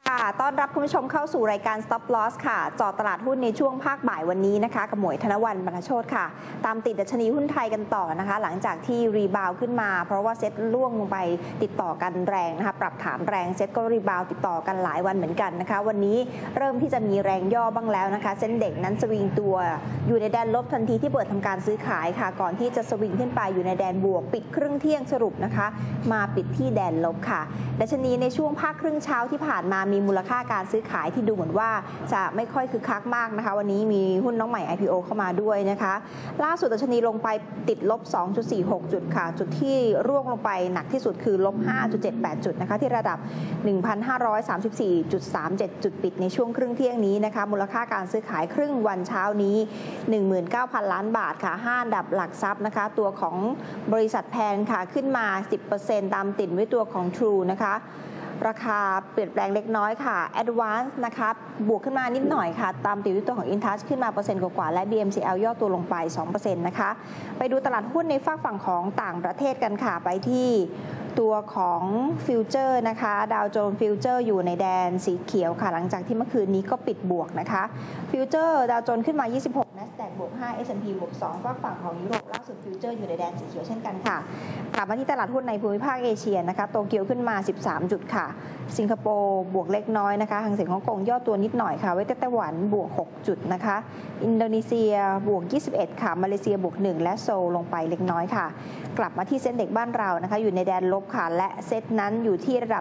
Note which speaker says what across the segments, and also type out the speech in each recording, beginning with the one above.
Speaker 1: ค่ะต้อนรับคุณผู้ชมเข้าสู่รายการ Stop Loss ค่ะเจาะตลาดหุ้นในช่วงภาคบ่ายวันนี้นะคะกับหมวยธนวรรณ บรรพโชติค่ะตามติดดัชนีหุ้นไทยกันต่อนะคะหลังจากที่รีบาวขึ้นมาเพราะว่าเซ็ตล่วงลงไปติดต่อกันแรงนะคะปรับฐานแรงเซ็ตก็รีบาวติดต่อกันหลายวันเหมือนกันนะคะวันนี้เริ่มที่จะมีแรงย่อบ้างแล้วนะคะเซ็นเด็กนั้นสวิงตัวอยู่ในแดนลบทันทีที่เปิดทำการซื้อขายค่ะก่อนที่จะสวิงขึ้นไปอยู่ในแดนบวกปิดครึ่งเที่ยงสรุปนะคะมาปิดที่แดนลบค่ะดัชนีในช่วงภาคครึ่งเช้าที่ผ่านมามีมูลค่าการซื้อขายที่ดูเหมือนว่าจะไม่ค่อยคึกคักมากนะคะวันนี้มีหุ้นน้องใหม่ IPO เข้ามาด้วยนะคะล่าสุดดัชนีลงไปติดลบ 2.46 จุดค่ะจุดที่ร่วงลงไปหนักที่สุดคือลบ 5.78 จุดนะคะที่ระดับ 1,534.37 จุดปิดในช่วงครึ่งเที่ยงนี้นะคะมูลค่าการซื้อขายครึ่งวันเช้านี้ 19,000 ล้านบาทค่ะ5อันดับหลักทรัพย์นะคะตัวของบริษัทแพงค่ะขึ้นมา 10% ตามติดไว้ตัวของ True นะคะราคาเปลี่ยนแปลงเล็กน้อยค่ะ Advance นะคะบวกขึ้นมานิดหน่อยค่ะตามติดด้วยตัวของ InTouch ขึ้นมา%กว่าและ BMCL ย่อตัวลงไป 2% นะคะไปดูตลาดหุ้นในฝั่งฝั่งของต่างประเทศกันค่ะไปที่ตัวของฟิวเจอร์นะคะดาวโจนส์ฟิวเจอร์อยู่ในแดนสีเขียวค่ะหลังจากที่เมื่อคืนนี้ก็ปิดบวกนะคะฟิวเจอร์ดาวโจนส์ขึ้นมา 26 NASDAQ บวก 5 S&P บวก 2 ฝั่งของยุโรปล่าสุดฟิวเจอร์อยู่ในแดนสีเขียวเช่นกันค่ะกลับมาที่ตลาดหุ้นในภูมิภาคเอเชียนะคะโตเกียวขึ้นมา 13 จุดค่ะสิงคโปร์บวกเล็กน้อยนะคะหางเส็งฮ่องกงย่อตัวนิดหน่อยค่ะเวยดนามไต้หวันบวก 6 จุดนะคะอินโดนีเซียบวก 21 ค่ะมาเลเซียบวก 1 และโซลลงไปเล็กน้อยค่ะกลับมาที่เซ็นเด็กบ้านเรานะคะอยู่ในแดนลบค่ะและเซ็ตนั้นอยู่ที่ระดับ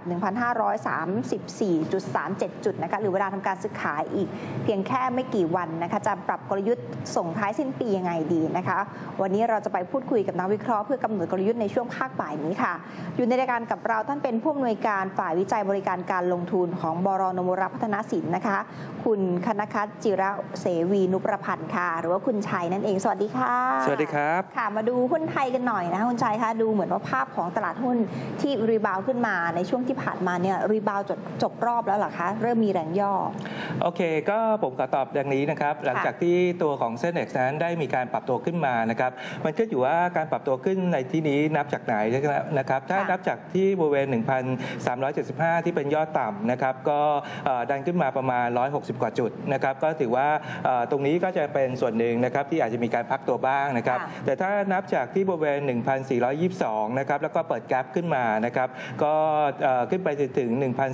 Speaker 1: 1,534.37 จุดนะคะหรือเวลาทำการซื้อขายอีกเพียงแค่ไม่กี่วันนะคะจะปรับกลยุทธ์ส่งท้ายสิ้นปียังไงดีนะคะวันนี้เราจะไปพูดคุยกับนักวิเคราะห์เพื่อกำหนดกลยุทธ์ในช่วงภาคบ่ายนี้ค่ะอยู่ในรายการกับเราท่านเป็นผู้อำนวยการฝ่ายวิจัยบริการการลงทุนของบร.นมุระพัฒนสินนะคะคุณคณคัตจิระเสวีนุประพันธ์ค่ะหรือว่าคุณชัยนั่นเองสวัสดีค่ะ
Speaker 2: สวัสดีครับ
Speaker 1: ค่ะมาดูหุ้นไทยกันหน่อยนะคุณชัยคะดูเหมือนว่าภาพของตลาดหุ้นที่รีบาวขึ้นมาในช่วงที่ผ่านมาเนี่ยรีบาวจบรอบแล้วเหรอคะเริ่มมีแรงย่อ
Speaker 2: โอเคก็ผมขอตอบดังนี้นะครับหลังจากที่ตัวของเซ็นเด็กซ์นั้นได้มีการปรับตัวขึ้นมานะครับมันขึ้นอยู่ว่าการปรับตัวขึ้นในที่นี้นับจากไหนนะครับถ้านับจากที่บริเวณ 1,375 ที่เป็นยอดต่ำนะครับก็ดันขึ้นมาประมาณ160กว่าจุดนะครับก็ถือว่าตรงนี้ก็จะเป็นส่วนหนึ่งนะครับที่อาจจะมีการพักตัวบ้างนะครับแต่ถ้านับจากที่บริเวณ 1,422 นะครับแล้วก็เปิดแกปขึ้นมานะครับก็ขึ้นไปถึง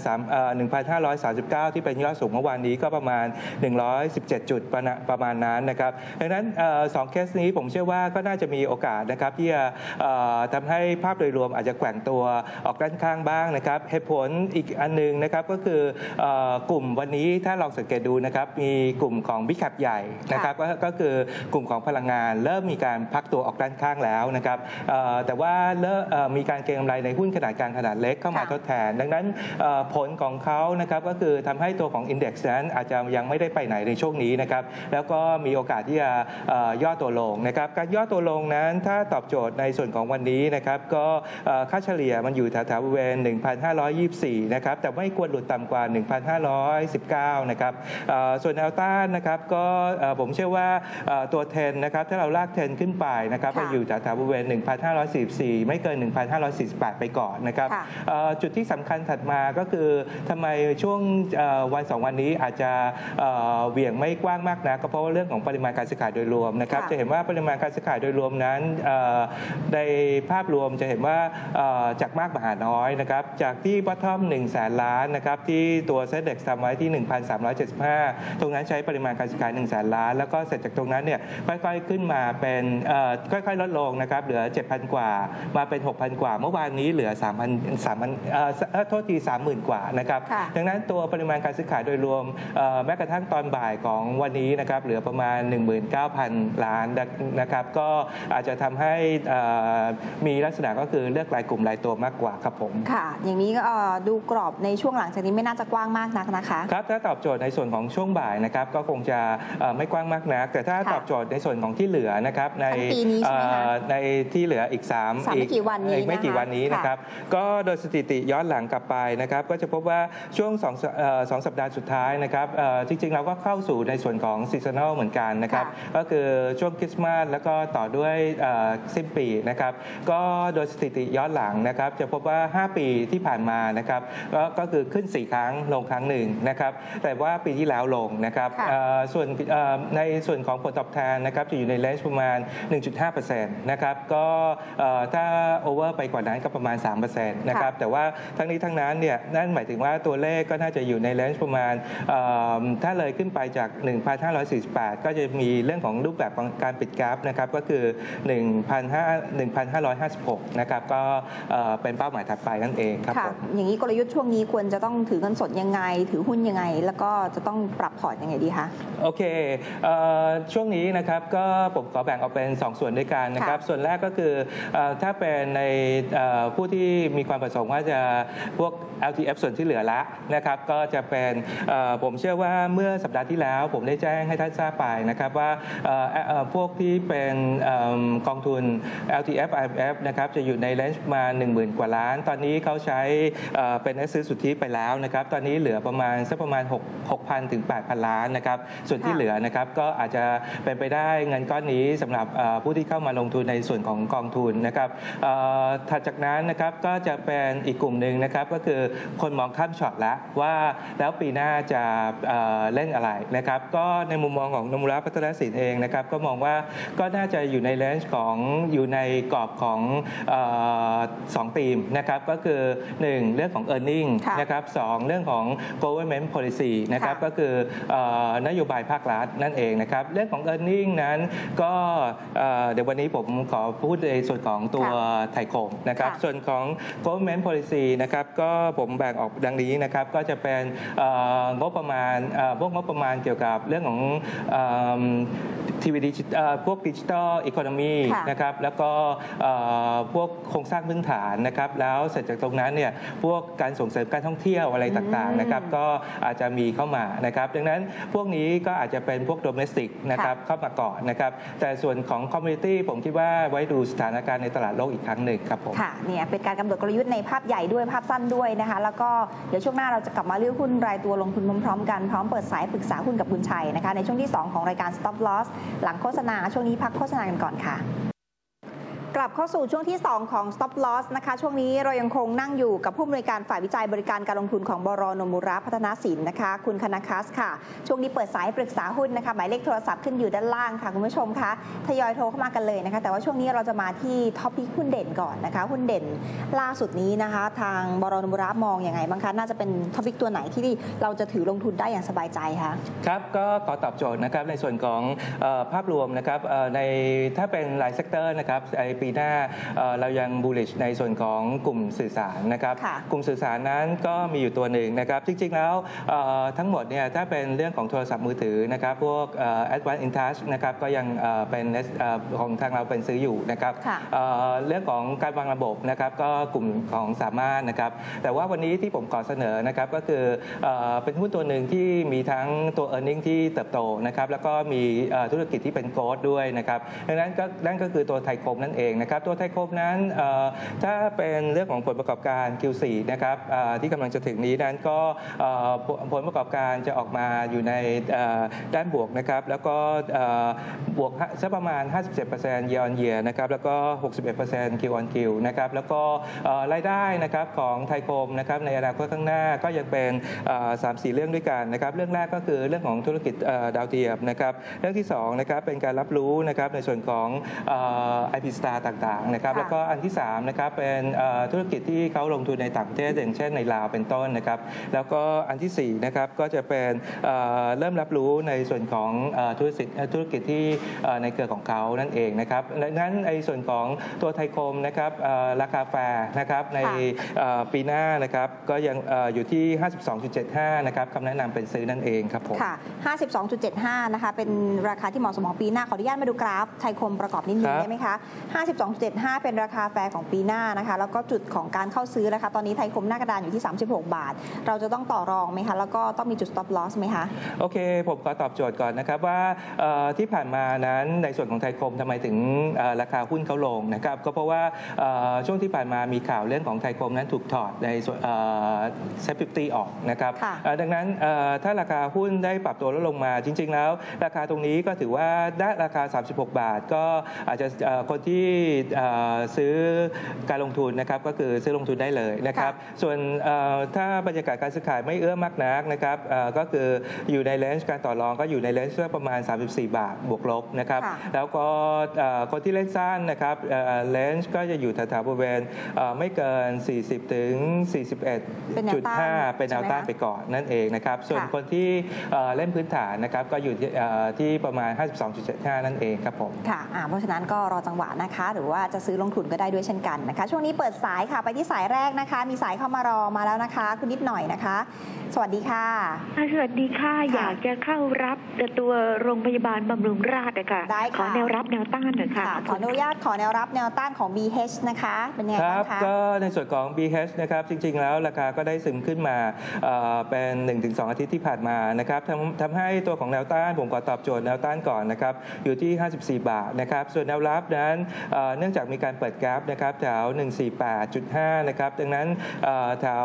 Speaker 2: 1,539 ที่เป็นยอดสูงเมื่อวานนี้ก็ประมาณ117จุดประมาณนั้นนะครับดังนั้น2เคสนี้ผมเชื่อว่าก็น่าจะมีโอกาสนะครับที่จะทำให้ภาพโดยรวมอาจจะแกว่งตัวออกด้านข้างบ้างนะครับเหตุผลอีกอันนึงนะครับก็คือกลุ่มวันนี้ถ้าลองสังเกตดูนะครับมีกลุ่มของบิ๊กแคปใหญ่นะครับก็คือกลุ่มของพลังงานเริ่มมีการพักตัวออกด้านข้างแล้วนะครับแต่ว่ามีการเก็งกำไรในหุ้นขนาดกลางขนาดเล็กเข้ามาทดแทนดังนั้นผลของเขานะครับก็คือทำให้ตัวของ Index นั้นอาจจะยังไม่ได้ไปไหนในช่วงนี้นะครับแล้วก็มีโอกาสที่จะย่อตัวลงนะครับการย่อตัวลงนั้นถ้าตอบโจทย์ในส่วนของวันนี้นะครับก็ค่าเฉลี่ยมันอยู่แถวๆบริเวณ 1,524 นะครับแต่ไม่ควรหลุดต่ำกว่า 1,519 นะครับส่วนแนวต้านนะครับก็ผมเชื่อว่าตัวเทรนนะครับถ้าเราลากเทรนขึ้นไปนะครับไปอยู่แถวๆบริเวณ 1,544 ไม่เกิน 1,548 ไปก่อนนะครับจุดที่สำคัญถัดมาก็คือทำไมช่วงวัน2วันนี้อาจจะเหวี่ยงไม่กว้างมากนะก็เพราะว่าเรื่องของปริมาณการซื้อขายโดยรวมนะครับจะเห็นว่าปริมาณการซื้อขายโดยรวมนั้นในภาพรวมจะเห็นว่าจากมากมาหาน้อยนะครับจากที่บอททอม100,000 ล้านนะครับที่ตัวเซ็นเด็กซ์ทำไว้ที่ 1,375 ตรงนั้นใช้ปริมาณการซื้อขาย 100,000 ล้านแล้วก็เสร็จจากตรงนั้นเนี่ยค่อยๆขึ้นมาเป็นค่อยๆลดลงนะครับเหลือ 7,000 กว่ามาเป็น 6,000 กว่าเมื่อวานนี้เหลือ 30,000 กว่านะครับดังนั้นตัวปริมาณการซื้อขายโดยรวมแม้กระทั่งตอนบ่ายของวันนี้นะครับเหลือประมาณ 19,000 ล้านนะครับก็อาจจะทำให้มีลักษณะก็คือเลือกรายกลุ่มรายตัวมากกว่าครับผม
Speaker 1: ค่ะอย่างนี้ก็ดูกรอบในช่วงหลังจากนี้ไม่น่าจะกว้างมากนักนะคะ
Speaker 2: ครับถ้าตอบโจทย์ในส่วนของช่วงบ่ายนะครับก็คงจะไม่กว้างมากนักแต่ถ้าตอบโจทย์ในส่วนของที่เหลือนะครับในที่เหลืออีก
Speaker 1: ไม่กี่วัน
Speaker 2: นี้นะครับก็โดยสถิติย้อนหลังกลับไปนะครับก็จะพบว่าช่วง2สัปดาห์สุดท้ายนะครับจริงๆเราก็เข้าสู่ในส่วนของซีซันนอลเหมือนกันญนะครับก็คือช่วงคริสต์มาสแล้วก็ต่อด้วยสิ้นปีนะครับก็โดยสถิติย้อนหลังนะครับจะพบว่า 5 ปีที่ผ่านมานะครับก็คือขึ้น 4 ครั้งลงครั้งหนึ่งนะครับแต่ว่าปีที่แล้วลงนะครับส่วนในส่วนของผลตอบแทนนะครับจะอยู่ในเลนจ์ประมาณ 1.5% นะครับก็ถ้าโอเวอร์ไปกว่านั้นก็ประมาณ 3% นะครับแต่ว่าทั้งนี้ทั้งนั้นเนี่ยนั่นหมายถึงว่าตัวเลขก็น่าจะอยู่ในเลนจ์ประมาณถ้าเลยขึ้นไปจาก 1,548 ก็จะมีเรื่องของรูปแบบของการปิดกราฟนะครับก็คือ 1,556 นะครับก็เป็นเป้าหมายถัดไปนั่นเองครับผม
Speaker 1: อย่างนี้กลยุทธ์ช่วงนี้ควรจะต้องถือเงินสดยังไงถือหุ้นยังไงแล้วก็จะต้องปรับพอร์ตยังไงดีคะ
Speaker 2: โอเคช่วงนี้นะครับก็ผมขอแบ่งออกเป็น 2 ส่วนด้วยกันนะครับส่วนแรกก็คือถ้าเป็นในผู้ที่มีความประสงค์ว่าจะพวก LTF ส่วนที่เหลือละนะครับก็จะเป็นผมเชื่อว่าเมื่อสัปดาห์ที่แล้วผมได้แจ้งให้ท่านทราบไปนะครับว่าพวกที่เป็นกองทุน LTF IMF นะครับจะอยู่ในเลนจ์มา 10,000 กว่าล้านตอนนี้เขาใช้เป็นซื้อสุทธิไปแล้วนะครับตอนนี้เหลือประมาณสักประมาณ 6,000 ถึง 8,000 ล้านนะครับส่วนที่เหลือนะครับก็อาจจะเป็นไปได้เงินก้อนนี้สำหรับผู้ที่เข้ามาลงทุนในส่วนของกองทุนนะครับถัดจากนั้นนะครับก็จะเป็นอีกกลุ่มหนึ่งนะครับก็คือคนมองข้ามช็อตแล้วว่าแล้วปีหน้าจะเล่นอะไรนะครับก็ในมุมมองของนมุระพัฒนสินเองนะครับก็มองว่าก็น่าจะอยู่ในเลนจ์ของอยู่ในกรอบของ2 ธีมนะครับก็คือ 1 เรื่องของ earning นะครับ 2 เรื่องของ government policy นะครับก็คือนโยบายภาครัฐนั่นเองนะครับเรื่องของ earning นั้นก็เดี๋ยววันนี้ผมขอพูดในส่วนของตัวไทยคมนะครับส่วนของ government policy นะครับก็ผมแบ่งออกดังนี้นะครับก็จะเป็นงบประมาณพวกงบประมาณเกี่ยวกับเรื่องของทีวีพวกดิจิทัลอีโคโนมีนะครับแล้วก็พวกโครงสร้างพื้นฐานนะครับแล้วเสร็จจากตรงนั้นเนี่ยพวกการส่งเสริมการท่องเที่ยวอะไรต่างๆนะครับก็อาจจะมีเข้ามานะครับดังนั้นพวกนี้ก็อาจจะเป็นพวกโดเมสติกนะครับเข้ามาก่อนนะครับแต่ส่วนของคอมมูนิตี้ผมคิดว่าไว้ดูสถานการณ์ในตลาดโลกอีกครั้งหนึ่งครับผม
Speaker 1: ค่ะเนี่ยเป็นการกำหนดกลยุทธ์ในภาพใหญ่ด้วยภาพสั้นด้วยนะคะแล้วก็เดี๋ยวช่วงหน้าเราจะกลับมาเลือกหุ้นรายตัวลงทุนพร้อมๆกันพร้อมเปิดสายปรึกษาหุ้นกับคุณชัยนะคะในช่วงที่2ของรายการ Stop Loss หลังโฆษณาช่วงนี้พักโฆษณากันก่อนค่ะกลับเข้าสู่ช่วงที่2ของ Stop Loss นะคะช่วงนี้เรายังคงนั่งอยู่กับผู้อำนวยการฝ่ายวิจัยบริการการลงทุนของบร.นมุระพัฒนสินนะคะคุณคณคัสค่ะช่วงนี้เปิดสายปรึกษาหุ้นนะคะหมายเลขโทรศัพท์ขึ้นอยู่ด้านล่างค่ะคุณผู้ชมคะทยอยโทรเข้ามากันเลยนะคะแต่ว่าช่วงนี้เราจะมาที่ท็อปพิกหุ้นเด่นก่อนนะคะหุ้นเด่นล่าสุดนี้นะคะทางบร.นมุระมองอย่างไรบ้างคะน่าจะเป็นท็อปพิกตัวไหนที่เราจะถือลงทุนได้อย่างสบายใจคะ
Speaker 2: ครับก็ขอตอบโจทย์นะครับในส่วนของภาพรวมนะครับในถ้าเป็นรายเซกเตอร์นะครับปีหน้าเรายัง bullish ในส่วนของกลุ่มสื่อสารนะครับกลุ่มสื่อสารนั้นก็มีอยู่ตัวหนึ่งนะครับจริงๆแล้วทั้งหมดเนี่ยถ้าเป็นเรื่องของโทรศัพท์มือถือนะครับพวก Advanced InTouch นะครับก็ยังเป็นของทางเราเป็นซื้ออยู่นะครับเรื่องของการวางระบบนะครับก็กลุ่มของสามารถนะครับแต่ว่าวันนี้ที่ผมขอเสนอนะครับก็คือเป็นหุ้นตัวหนึ่งที่มีทั้งตัว earning ที่เติบโตนะครับแล้วก็มีธุรกิจที่เป็น growth ด้วยนะครับดังนั้นนั่นก็คือตัวไทยคมนั่นเองนะครับตัวไทยคมนั้นถ้าเป็นเรื่องของผลประกอบการ Q4 นะครับที่กำลังจะถึงนี้นั้นก็ผลประกอบการจะออกมาอยู่ในด้านบวกนะครับแล้วก็บวกสักประมาณ 57% year on year นะครับแล้วก็ 61% Q on Q นะครับแล้วก็รายได้นะครับของไทยคมนะครับในอนาคตข้างหน้าก็ยังเป็น 3-4 เรื่องด้วยกันนะครับเรื่องแรกก็คือเรื่องของธุรกิจดาวเทียมนะครับเรื่องที่2นะครับเป็นการรับรู้นะครับในส่วนของ IP Star ต่างๆนะครับแล้วก็อันที่3นะครับเป็นธุรกิจที่เขาลงทุนในต่างประเทศอย่างเช่นในลาวเป็นต้นนะครับแล้วก็อันที่4นะครับก็จะเป็นเริ่มรับรู้ในส่วนของธุรกิจที่ในเครือของเขานั่นเองนะครับดังนั้นในส่วนของตัวไทยคมนะครับราคาแฟร์นะครับในปีหน้านะครับก็ยังอยู่ที่ 52.75 นะครับคำแนะนำเป็นซื้อนั่นเองครับผม
Speaker 1: ค่ะ 52.75 นะคะเป็นราคาที่เหมาะสมของปีหน้าขออนุญาตมาดูกราฟไทยคมประกอบนิดนึงได้ไหมคะ 52.75 เป็นราคาแฟร์ของปีหน้านะคะแล้วก็จุดของการเข้าซื้อนะคะตอนนี้ไทยคมหน้ากระดานอยู่ที่36 บาทเราจะต้องต่อรองไหมคะแล้วก็ต้องมีจุด stop loss ไหมคะ
Speaker 2: โอเคผมขอตอบโจทย์ก่อนนะครับว่าที่ผ่านมานั้นในส่วนของไทยคมทำไมถึงราคาหุ้นเขาลงนะครับก็เพราะว่าช่วงที่ผ่านมามีข่าวเรื่องของไทยคมนั้นถูกถอดในส่วนเซ็ต50ออกนะครับดังนั้นถ้าราคาหุ้นได้ปรับตัวลดลงมาจริงๆแล้วราคาตรงนี้ก็ถือว่าได้ราคา36 บาทก็อาจจะคนที่ซื้อการลงทุนนะครับก็คือซื้อลงทุนได้เลยนะครับส่วนถ้าบรรยากาศการซื้อขายไม่เอื้อมากนักนะครับก็คืออยู่ในเลนจ์การต่อรองก็อยู่ในเลนจ์ประมาณ34 บาทบวกลบนะครับแล้วก็คนที่เล่นสั้นนะครับเลนจ์ก็จะอยู่แถวๆบริเวณไม่เกิน40ถึง41.5เป็นแนวต้านไปก่อนนั่นเองนะครับส่วนคนที่เล่นพื้นฐานนะครับก็อยู่ที่ประมาณ 52.75 นั่นเองครับผม
Speaker 1: ค่ะเพราะฉะนั้นก็รอจังหวะนะคะหรือว่าจะซื้อลงทุนก็ได้ด้วยเช่นกันนะคะช่วงนี้เปิดสายค่ะไปที่สายแรกนะคะมีสายเข้ามารอมาแล้วนะคะคุณนิดหน่อยนะคะสวัสดีค่ะ
Speaker 3: สวัสดีค่ะอยากจะเข้ารับตัวโรงพยาบาลบำรุงราษฎร์นะคะขอแนวรับแนวต้านหน่อยค่ะ
Speaker 1: ขออนุญาตขอแนวรับแนวต้านของ BH นะคะเป็นไงบ้างคะ
Speaker 2: ก็ในส่วนของ BH นะครับจริงๆแล้วราคาก็ได้ซึมขึ้นมาเป็น 1-2 อาทิตย์ที่ผ่านมานะครับทำให้ตัวของแนวต้านผมขอตอบโจทย์แนวต้านก่อนนะครับอยู่ที่54 บาทนะครับส่วนแนวรับนั้นเนื่องจากมีการเปิดกราฟนะครับแถว 148.5 นะครับดังนั้นแถว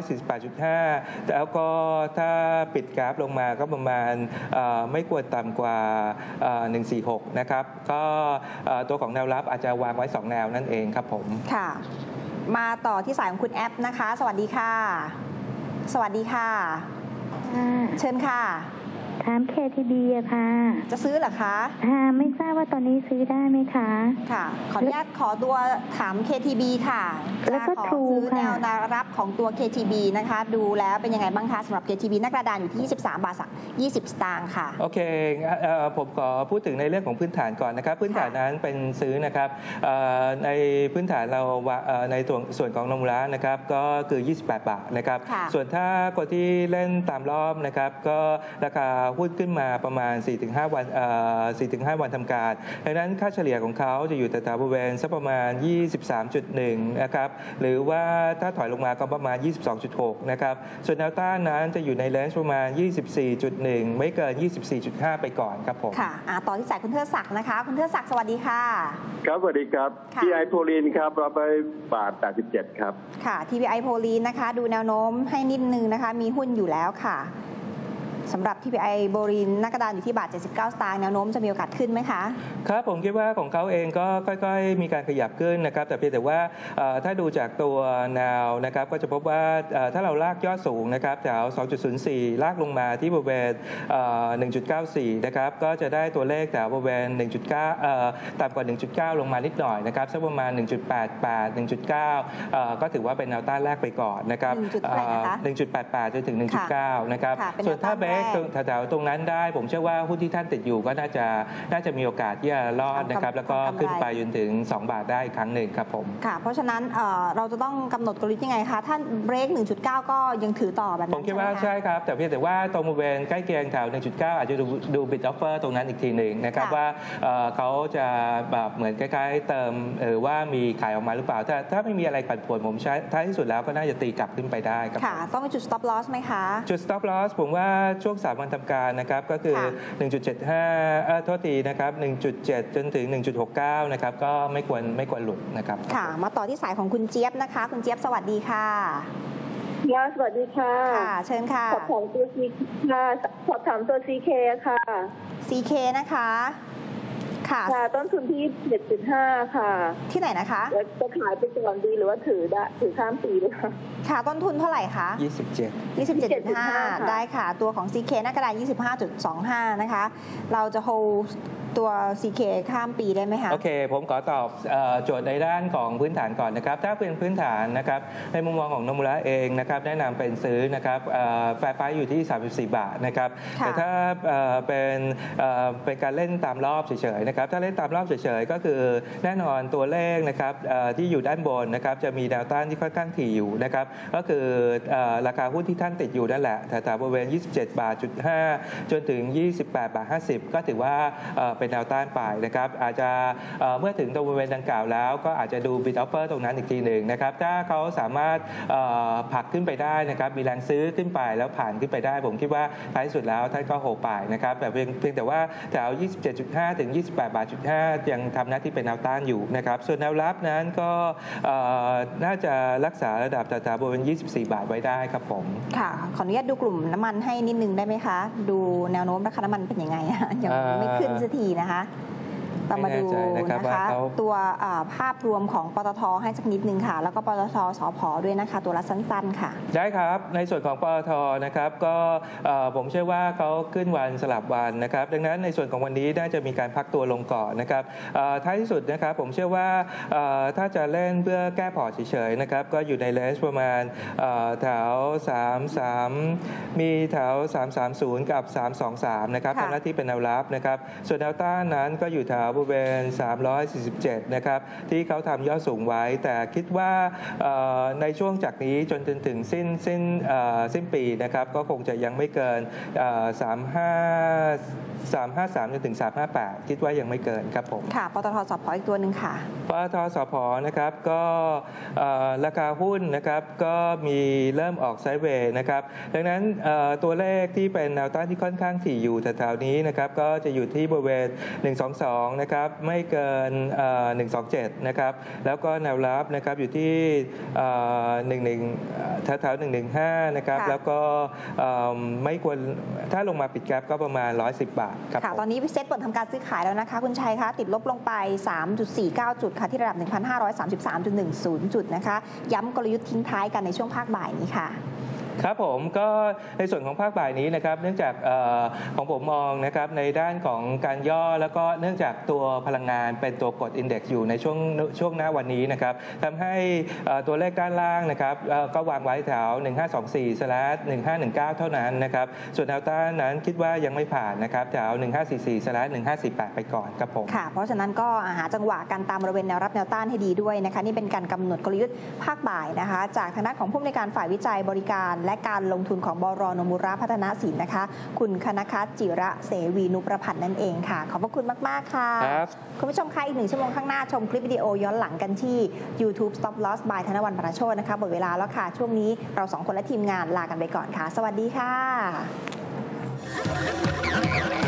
Speaker 2: 148.5 แล้วก็ถ้าปิดกราฟลงมาก็ประมาณไม่ควรต่ำกว่า146นะครับก็ตัวของแนวรับอาจจะวางไว้2แนวนั่นเองครับผม
Speaker 1: ค่ะมาต่อที่สายของคุณแอปนะคะสวัสดีค่ะสวัสดีค่ะเชิญค่ะ
Speaker 3: ถาม KTB อะค่ะ
Speaker 1: จะซื้อเหรอคะ
Speaker 3: ไม่ทราบว่าตอนนี้ซื้อได้ไหมคะ
Speaker 1: ค่ะขออนุญาตขอตัวถาม KTB ค่ะ
Speaker 3: แล้วก็ True
Speaker 1: ค่ะแนวรับของตัว KTB นะคะดูแล้วเป็นยังไงบ้างคะสำหรับ KTB หน้ากระดานอยู่ที่23 บาท 20 สตางค์ค่ะ
Speaker 2: โอเคผมขอพูดถึงในเรื่องของพื้นฐานก่อนนะครับพื้นฐานนั้นเป็นซื้อนะครับในพื้นฐานเราในส่วนของนมร้านนะครับก็คือ28 บาทนะครับส่วนถ้าคนที่เล่นตามรอบนะครับก็ราคาหุ้นขึ้นมาประมาณ 4-5 วันทำการดังนั้นค่าเฉลี่ยของเขาจะอยู่แถวๆบริเวณสักประมาณ 23.1 นะครับหรือว่าถ้าถอยลงมาก็ประมาณ 22.6 นะครับส่วนแนวต้านนั้นจะอยู่ในเลนจ์ประมาณ 24.1 ไม่เกิน 24.5 ไปก่อนครับผม
Speaker 1: ค่ะต่อที่สายคุณเทิดศักดิ์นะคะคุณเทิดศักดิ์สวัสดีค่ะ
Speaker 4: ครับสวัสดีครับ TPI โพลีนครับเราไปบาท87ครับ
Speaker 1: ค่ะ TPI โพลีนนะคะดูแนวโน้มให้นิดนึงนะคะมีหุ้นอยู่แล้วค่ะสำหรับ TPI โบรินหน้ากระดานอยู่ที่บาท79 สตางค์แนวโน้มจะมีโอกาสขึ้นไหมคะ
Speaker 2: ครับผมคิดว่าของเขาเองก็ค่อยๆมีการขยับขึ้นนะครับแต่เพียงแต่ว่าถ้าดูจากตัวแนวนะครับก็จะพบว่าถ้าเราลากยอดสูงนะครับแถว 2.04 ลากลงมาที่บริเวณ1.94 นะครับก็จะได้ตัวเลขแถวบริเวณ1.9ต่ำกว่า 1.9 ลงมานิดหน่อยนะครับสักประมาณ 1.88 1.9 ก็ถือว่าเป็นแนวต้านแรกไปก่อนนะครับ 1.88 จนถึง 1.9 นะครับส่วนถ้าเบรกแถวๆตรงนั้นได้ผมเชื่อว่าหุ้นที่ท่านติดอยู่ก็น่าจะมีโอกาสที่จะรอดนะครับแล้วก็ขึ้นไปจนถึง2 บาทได้อีกครั้งหนึ่งครับผม
Speaker 1: ค่ะเพราะฉะนั้นเราจะต้องกำหนดกลยุทธ์ยังไงคะถ้าเบรก 1.9 ก็ยังถือต่อแบบนั้น
Speaker 2: ผมคิดว่าใช่ครับแต่เพียงแต่ว่าตรงบริเวณใกล้เคียงแถว 1.9 อาจจะดูบิดออฟเฟอร์ตรงนั้นอีกทีหนึ่งนะครับว่าเขาจะแบบเหมือนคล้ายๆเติมว่ามีขายออกมาหรือเปล่าถ้าไม่มีอะไรปั่นป่วนผมใช้ท้ายที่สุดแล้วก็น่าจะตีกลับขึ้นไปได้ครับ
Speaker 1: ค่ะต้องมีจุด stop loss ไหมคะ
Speaker 2: จุด stop loss ผมว่าช่วง3 วันทำการนะครับก็คือ 1.75 โทษทีนะครับ 1.7 จนถึง 1.69 นะครับก็ไม่ควรหลุดนะครับ
Speaker 1: ค่ะมาต่อที่สายของคุณเจี๊ยบนะคะคุณเจี๊ยบสวัสดีค่ะ
Speaker 5: สวัสดีค่ะ
Speaker 1: ค่ะเชิญค่ะ
Speaker 5: สอบถามตัว CK ค่ะสอบถามตัว CK ค่ะ
Speaker 1: CK นะคะค่ะ
Speaker 5: ต้นทุนที่ 7.5 ค่ะ
Speaker 1: ที่ไหนนะคะ
Speaker 5: จะขายไปก่อนดีหรือว่าถือข้ามปีด้วย
Speaker 1: ค่ะต้นทุนเท่าไหร่คะ27.5 ได้ค่ะตัวของ CK หน้ากระดาน 25.25 นะคะเราจะ hold ตัว CK ข้ามปีได้ไหมคะ
Speaker 2: โอเคผมขอตอบโจทย์ในด้านของพื้นฐานก่อนนะครับถ้าเป็นพื้นฐานนะครับในมุมมองของโนมุระเองนะครับแนะนำเป็นซื้อนะครับแฟร์ไพรซ์อยู่ที่34 บาทนะครับแต่ถ้าเป็นการเล่นตามรอบเฉยๆนะครับถ้าเล่นตามรอบเฉยๆก็คือแน่นอนตัวเลขนะครับที่อยู่ด้านบนนะครับจะมีแนวต้านที่ค่อนข้างถี่อยู่นะครับก็คือราคาหุ้นที่ท่านติดอยู่นั่นแหละแถวๆบริเวณ27.5 บาทจนถึง28.50 บาทก็ถือว่าเป็นแนวต้านไปนะครับอาจจะเมื่อถึงตรงบริเวณดังกล่าวแล้วก็อาจจะดู bid offer ตรงนั้นอีกทีหนึ่งนะครับถ้าเขาสามารถผลักขึ้นไปได้นะครับมีแรงซื้อขึ้นไปแล้วผ่านขึ้นไปได้ผมคิดว่าท้ายสุดแล้วท่านก็โฮไปนะครับแต่เพียงแต่ว่าแถว 27.5 ถึง 28.5 ยังทำหน้าที่เป็นแนวต้านอยู่นะครับส่วนแนวรับนั้นก็น่าจะรักษาระดับแถวๆบริเวณ24 บาทไว้ได้ครับผม
Speaker 1: ค่ะขออนุญาตดูกลุ่มน้ำมันให้นิดนึงได้ไหมคะดูแนวโน้มราคาน้ำมันเป็นยังไงยังไม่ขึ้นสักทีนะคะเรามาดูนะคะตัวภาพรวมของปตท.ให้สักนิดนึงค่ะแล้วก็ปตท.สผ.ด้วยนะคะตัวละสั้นๆค่ะ
Speaker 2: ได้ครับในส่วนของปตท.นะครับก็ผมเชื่อว่าเขาขึ้นวันสลับวันนะครับดังนั้นในส่วนของวันนี้น่าจะมีการพักตัวลงก่อนนะครับท้ายที่สุดนะครับผมเชื่อว่าถ้าจะเล่นเพื่อแก้พอร์ตเฉยๆนะครับก็อยู่ในเลนจ์ประมาณแถว33มีแถว330กับ323นะครับทำหน้าที่เป็นแนวรับนะครับส่วนแนวต้านนั้นก็อยู่แถวบริเวณ347นะครับที่เขาทำยอดสูงไว้แต่คิดว่าในช่วงจากนี้จนถึงสิ้นปีนะครับก็คงจะยังไม่เกิน353จนถึง358คิดว่ายังไม่เกินครับผม
Speaker 1: ค่ะปตท.สผ.อีกตัวหนึ่งค่ะ
Speaker 2: ปตท.สผ.นะครับก็ราคาหุ้นนะครับก็มีเริ่มออกไซด์เวย์นะครับดังนั้นตัวเลขที่เป็นแนวต้านที่ค่อนข้างถี่อยู่แถวๆนี้นะครับก็จะอยู่ที่บริเวณ122นะครับไม่เกิน127นะครับแล้วก็แนวรับนะครับอยู่ที่11แถวๆ115นะครับแล้วก็ไม่ควรถ้าลงมาปิดแกปก็ประมาณ110 บาทครับ
Speaker 1: ค่ะตอนนี้เซ็ตเปิดทำการซื้อขายแล้วนะคะคุณชัยคะติดลบลงไป 3.49 จุดค่ะที่ระดับ 1,533.10 จุดนะคะย้ำกลยุทธ์ทิ้งท้ายกันในช่วงภาคบ่ายนี้ค่ะ
Speaker 2: ครับผมก็ในส่วนของภาคบ่ายนี้นะครับเนื่องจากของผมมองนะครับในด้านของการย่อแล้วก็เนื่องจากตัวพลังงานเป็นตัวกดอินเด็กซ์อยู่ในช่วงหน้าวันนี้นะครับทำให้ตัวเลขด้านล่างนะครับก็วางไว้แถว1524/1519เท่านั้นนะครับส่วนแนวต้านนั้นคิดว่ายังไม่ผ่านนะครับแถว1544/1548ไปก่อนครับผม
Speaker 1: ค่ะเพราะฉะนั้นก็หาจังหวะการตามบริเวณแนวรับแนวต้านให้ดีด้วยนะคะนี่เป็นการกำหนดกลยุทธ์ภาคบ่ายนะคะจากทางด้านของผู้อำนวยการฝ่ายวิจัยบริการและการลงทุนของบร.นมุระพัฒนสินนะคะคุณคณคัสจิระเสวีนุประพันธ์นั่นเองค่ะขอบพระคุณมากๆค่ะคุณผู้ชมคะอีก1 ชั่วโมงข้างหน้าชมคลิปวิดีโอย้อนหลังกันที่ YouTube Stop Loss by ธนวรรณ ปราโชตินะคะหมดเวลาแล้วค่ะช่วงนี้เรา2 คนและทีมงานลากันไปก่อนค่ะสวัสดีค่ะ